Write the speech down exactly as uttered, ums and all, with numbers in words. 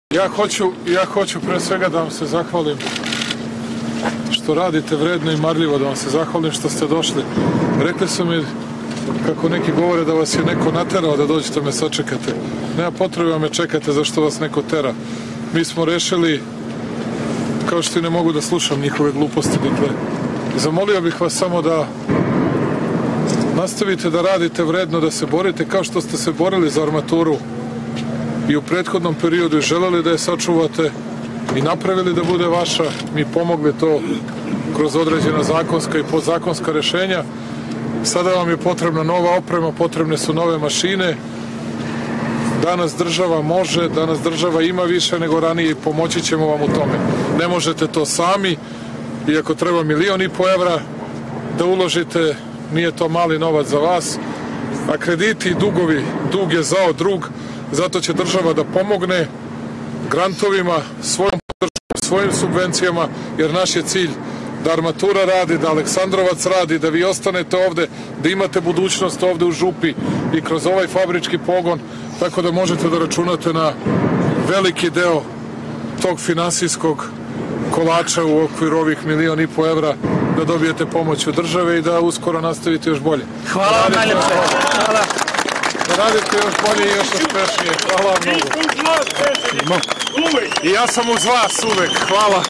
Ja hoću, ja hoću pre svega da vam se zahvalim što radite vredno i marljivo, da vam se zahvalim što ste došli. Rekli su mi, kako neki govore, da vas je neko naterao da dođete me sačekate. Nema potrebe da me čekate zašto vas neko tera. Mi smo rešili, kao što i ne mogu da slušam njihove gluposti, dakle, zamolio bih vas samo da nastavite da radite vredno, da se borite kao što ste se borili za armaturu i u prethodnom periodu i želeli da je sačuvate i napravili da bude vaša. Mi pomogli to kroz određena zakonska i podzakonska rešenja. Sada vam je potrebna nova oprema, potrebne su nove mašine. Danas država može, danas država ima više nego ranije i pomoći ćemo vam u tome. Ne možete to sami, iako treba milion i po evra da uložite, nije to mali novac za vas, a krediti i dugovi, dug je zao drug, zato će država da pomogne grantovima, svojom podrškom, svojim subvencijama, jer naš je cilj da armatura radi, da Aleksandrovac radi, da vi ostanete ovde, da imate budućnost ovde u Župi i kroz ovaj fabrički pogon, tako da možete da računate na veliki deo tog finansijskog kolača u okviru ovih milion i po evra, da dobijete pomoć od države i da uskoro nastavite još bolje. Hvala vam najljepše. Hvala. Da radite još bolje i još uspešnije. Hvala vam mnogo. I ja sam uz vas uvek. Hvala.